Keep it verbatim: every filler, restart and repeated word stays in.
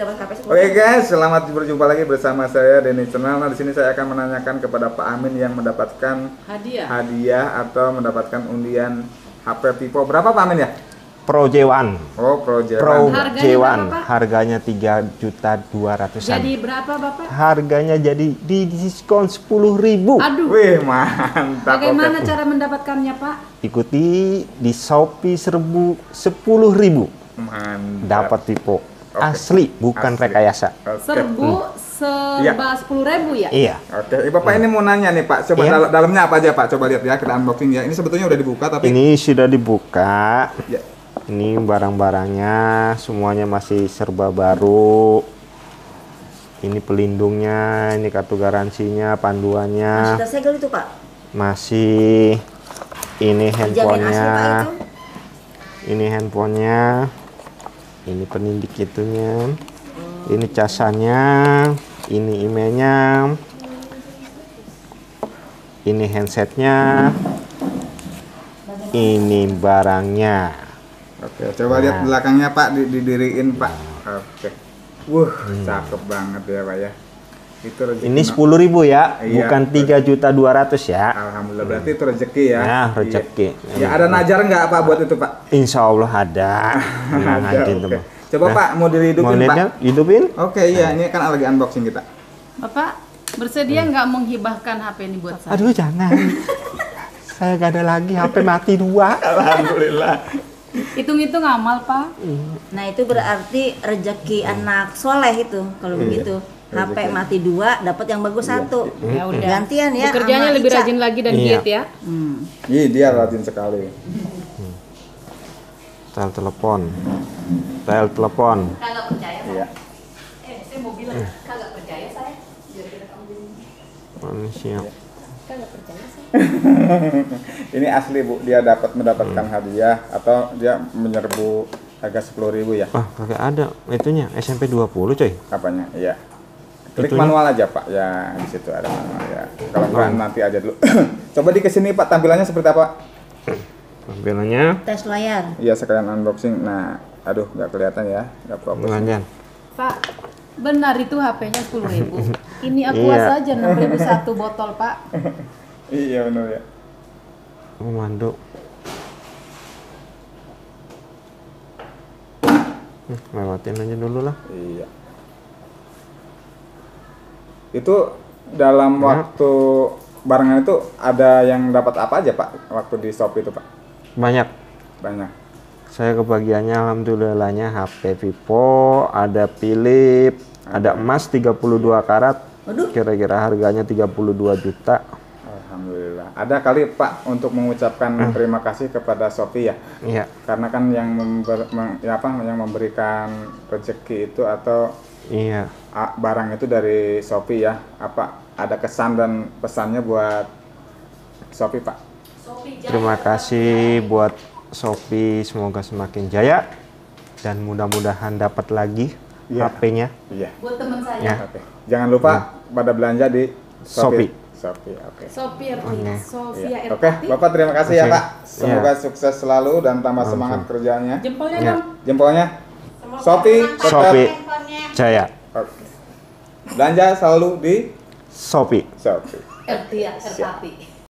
dapat H P sepuluh. Oke guys, selamat berjumpa lagi bersama saya Denny Channel. Nah, di sini saya akan menanyakan kepada Pak Amin yang mendapatkan hadiah hadiah atau mendapatkan undian H P Vivo. Berapa Pak Amin ya? Pro J satu. Oh, Pro J satu. Pro Harganya J satu. berapa, Pak? Harganya tiga juta dua ratusan. Jadi berapa Bapak? Harganya jadi di diskon sepuluh ribu. Aduh. Wih, mantap. Bagaimana Oke. cara mendapatkannya Pak? Ikuti di Shopee serbu sepuluh ribu. Mantap. Dapat Vivo. Oke. Asli, bukan Asli. rekayasa. Oke. Serbu serba sepuluh ribu ya? Iya. Oke, eh, Bapak ini mau nanya nih Pak, coba Iya. dal- dalamnya apa aja Pak? Coba lihat ya, kita unboxing ya. Ini sebetulnya udah dibuka tapi Ini sudah dibuka. ya. Ini barang-barangnya semuanya masih serba baru. Ini pelindungnya, ini kartu garansinya, Masih panduannya. tersegel itu Pak. Masih ini Terjamin asli Pak handphonenya. itu. Ini handphonenya. Ini penindik itunya. Ini casannya. Ini emailnya. Ini handsetnya. Ini barangnya. Oke, coba Nah. lihat belakangnya Pak, di- didiriin Pak. Oke. Wuh, cakep banget ya Pak ya. Itu rezeki. Ini sepuluh ribu ya, Iya. bukan tiga juta dua ratus ya. Alhamdulillah, berarti itu rezeki ya. Nah, rezeki. Iya. Ya, ada najar nggak Pak buat itu Pak? Insya Allah ada. Tenang Ada, aja, oke. teman. Coba Nah, Pak, mau dihidupin mau Pak. lihatnya? Hidupin? Oke, iya, ini kan lagi unboxing kita. Bapak bersedia nggak menghibahkan H P ini buat saya? Aduh, jangan. Saya gak ada lagi, H P mati dua. Alhamdulillah. Hitung-hitung amal Pak. Nah itu berarti rezeki anak soleh itu kalau begitu. H P mati dua, dapat yang bagus satu. Ya udah. Gantian ya. Bekerjanya sama lebih Ica. rajin lagi dan Iya. giat ya. Hmm. Ih, dia rajin sekali. Tel telepon. Tel telepon. Kagak percaya Iya. Eh, saya mau bilang kagak percaya saya. Biar kamu Manusia. kagak percaya saya. Ini asli Bu, dia dapat mendapatkan hadiah atau dia menyerbu harga sepuluh ribu ya? Wah, kagak ada itunya. S M P dua puluh coy. Apanya? Iya. Klik Itunya. manual aja Pak, ya di situ ada manual ya. Kalau enggak Oh. nanti aja dulu. Coba di kesini Pak, tampilannya seperti apa? Tampilannya Tes layar. Iya, sekalian unboxing. Nah, aduh nggak kelihatan ya, nggak fokus. lanjut. Pak, benar itu H P-nya sepuluh ribu. Ini aku Iya. saja enam ribu satu botol Pak. Iya benar ya. Komando. Hmm, lewatin aja dulu lah. Iya. Itu dalam Ya. waktu barengan itu ada yang dapat apa aja Pak waktu di shop itu Pak? Banyak. Banyak. Saya kebagiannya alhamdulillahnya H P Vivo, ada Philips, ada emas tiga puluh dua karat. Waduh. Kira-kira harganya tiga puluh dua juta. Alhamdulillah. Ada kali Pak untuk mengucapkan terima kasih kepada Shopee ya. Iya. Karena kan yang member, meng- ya apa yang memberikan rezeki itu atau Iya. ah, barang itu dari Shopee ya. Apa ada kesan dan pesannya buat Shopee Pak? Terima kasih buat Shopee, semoga semakin jaya dan mudah-mudahan dapat lagi Iya. H P-nya. Iya. Buat teman saya. Ya. Oke. Jangan lupa pada belanja di Shopee. Shopee. Oke. Sofia Oke. Sofia Iya. Oke, Erpati. Bapak terima kasih ya Oke. Pak. Semoga sukses selalu dan tambah semangat kerjanya. Jempolnya Ya. dong. Jempolnya. Shopee. tetap- Shopee jaya. Oke. Belanja selalu di Shopee. Shopee. Ertia Erpati.